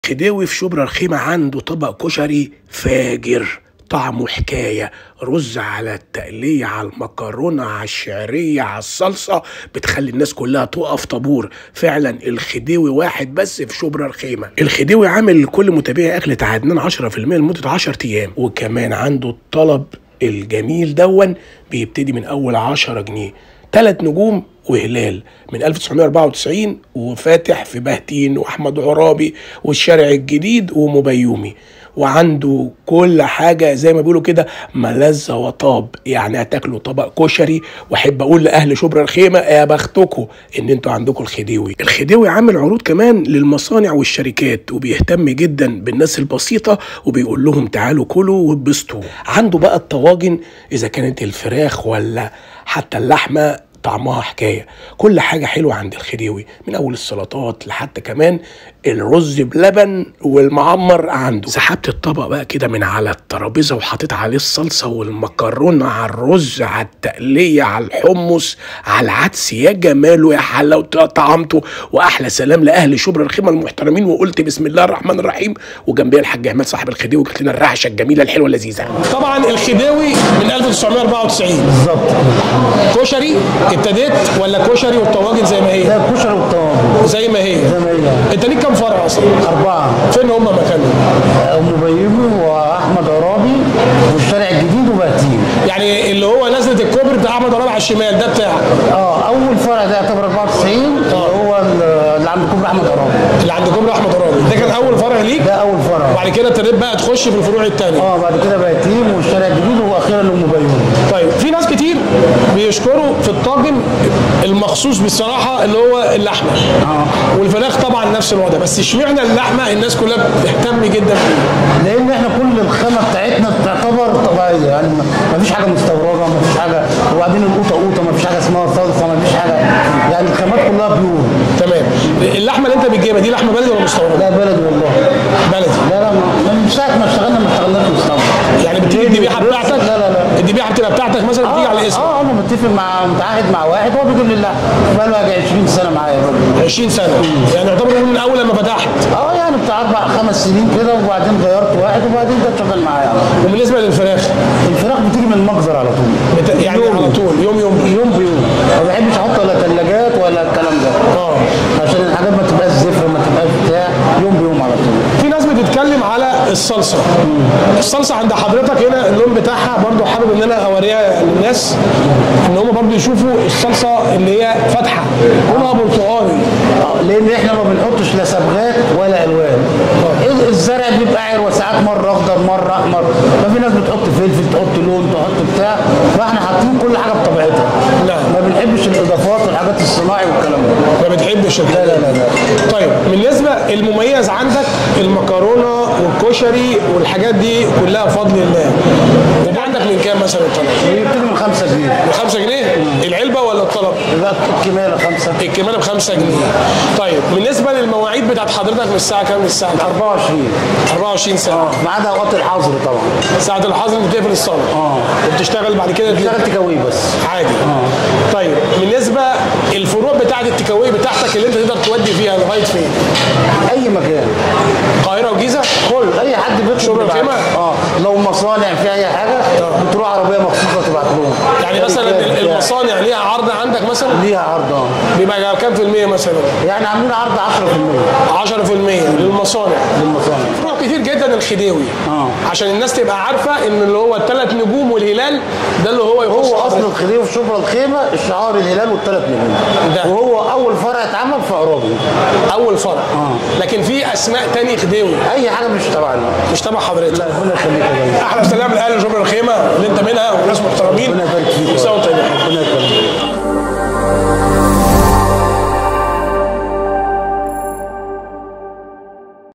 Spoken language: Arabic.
خديوي في شبرا الخيمة عنده طبق كشري فاجر، طعمه حكاية. رز على التقلية على المكرونة على الشعرية على الصلصة، بتخلي الناس كلها تقف طابور. فعلا الخديوي واحد بس في شبرا الخيمة. الخديوي عامل لكل متابعي أكلة عدنان 10% لمدة 10 أيام، وكمان عنده الطلب الجميل دون بيبتدي من أول 10 جنيه. 3 نجوم وهلال من 1994، وفاتح في بهتين واحمد عرابي والشارع الجديد ومبيومي، وعنده كل حاجه زي ما بيقولوا كده ملذه وطاب. يعني هتاكلوا طبق كشري. واحب اقول لاهل شبرا الخيمه يا بختكم ان انتوا عندكم الخديوي. الخديوي عامل عروض كمان للمصانع والشركات، وبيهتم جدا بالناس البسيطه وبيقول لهم تعالوا كلوا واتبسطوا. عنده بقى الطواجن اذا كانت الفراخ ولا حتى اللحمه طعمها حكايه. كل حاجه حلوه عند الخديوي، من اول السلطات لحتى كمان الرز بلبن والمعمر عنده. سحبت الطبق بقى كده من على الترابيزه وحطيت عليه الصلصه والمكرونه على الرز على التقليه على الحمص على العدس. يا جماله يا حلاوته طعمته. واحلى سلام لاهل شبرا الخيمه المحترمين، وقلت بسم الله الرحمن الرحيم. وجنبي الحاج احمد صاحب الخديوي قلت لنا الرعشه الجميله الحلوه اللذيذه. طبعا الخديوي من 1994 بالظبط. كشري ابتديت ولا كشري والطواجن زي ما هي؟ لا، كشري والطواجن زي ما هي. زي ما هي. انت ليك كام فرع اصلا؟ 4. فين هم مكانهم؟ مبيومي واحمد عرابي والشارع الجديد وبهتين. يعني اللي هو نزله الكوبري بتاع احمد عرابي على الشمال ده بتاعك؟ اول فرع ده يعتبر 94 اللي هو اللي عند كوبري احمد عرابي. اللي عند كوبري احمد عرابي ده كان اول فرع ليك؟ ده اول فرع. وبعد كده ابتديت بقى تخش في الفروع الثانيه؟ بعد كده بهتين والشارع الجديد واخيرا مبيومي. طيب في ناس كتير بيشكروا في الطاجن المخصوص بالصراحه اللي هو اللحمه. والفراخ طبعا نفس الوضع، بس اشمعنى اللحمه الناس كلها بتهتم جدا فيه؟ لان احنا كل الخامه بتاعتنا تعتبر طبيعيه، يعني ما فيش حاجه مستورده، ما فيش حاجه. وبعدين القوطه ما فيش حاجه اسمها صلصه، ما فيش حاجه، يعني الخامات كلها بيور. تمام. اللحمه اللي انت بتجيبها دي لحمه بلدي ولا مستورده؟ لا، بلدي والله. بلدي؟ لا من ساعه ما اشتغلناش مستورد. يعني بتيجي الذبيحه بتاعتك؟ لا الذبيحه بتبقى بتاعتك مثلا بتيجي على اسمك؟ انا متفق متعاقد مع واحد هو بيجيب لي اللحمه، بقى له 20 سنه معايا. 20 سنه؟ يعني يعتبر من اول لما فتحت؟ يعني بتاع 4-5 سنين كده، وبعدين غيرت واحد وبعدين ده شغال معايا. وبالنسبه للفراخ؟ الفراخ بتيجي من المخزر على طول. يعني على طول يوم بيوم. ما بحبش احط ولا ثلاجات ولا الكلام ده. عشان الحاجات ما تبقاش زفره، ما تبقاش بتاع. يوم على طول. في ناس بتتكلم على الصلصه. الصلصه عند حضرتك هنا اللون بتاعها برضو حابب ان انا اوريها للناس ان هم برضو يشوفوا الصلصه اللي هي فاتحه لونها برتقالي. لان احنا ما بنحطش لا صبغات ولا الوان. الزرع بيبقى عروه ساعات، مره اخضر مره احمر. ما في ناس بتحط فلفل، تحط لون، تحط بتاع. فاحنا حاطين كل حاجه بطبيعتها. ما بنحبش الاضافات والحاجات الصناعي والكلام ده. ما بتحبش؟ لا. طيب بالنسبه المميز عندك المكرونه والكشري والحاجات دي كلها بفضل الله. وده عندك من كام مثلا الطلب؟ بيبتدي من 5 جنيه. من 5 جنيه؟ العلبه ولا الطلب؟ لا، الكماله 5. الكماله ب 5 جنيه. طيب بالنسبه للمواعيد بتاعت حضرتك من الساعه كام للساعه كام؟ 24 ساعه. ما عدا اوقات الحظر طبعا. ساعه الحظر بتقفل الصاله. وبتشتغل بعد كده؟ بتشتغل تيكاوي بس عادي. طيب بالنسبه الفروع بتاعت التيكاوي بتاعتك اللي انت تقدر تودي فيها لغايه فين؟ اي مكان. القاهره والجيزه؟ كل اي حد بيطلب شبرا الخيمه؟ لو مصانع في اي حاجه بتروح عربيه مخصوصه تبعت لهم. يعني مثلا المصانع ليها عرض عندك مثلا؟ ليها عرض. بيبقى كام في المية مثلا؟ يعني عاملين عرض 10% للمصانع. فروع كتير جدا الخديوي. عشان الناس تبقى عارفه ان اللي هو ال3 نجوم والهلال ده اللي هو يخص. هو اصل الخديوي في شبرا الخيمه الشعار الهلال وال3 نجوم ده. وهو اول فرع اتعمل في عرابي. اول فرع. لكن في اسماء تاني خديوي؟ اي حاجه مش تبعنا. مش تبع حضرتك؟ لا، ربنا يخليك يا باشا. احلى سلام لاهل شبرا الخيمه اللي انت منها وناس محترمين. ربنا يبارك فيك.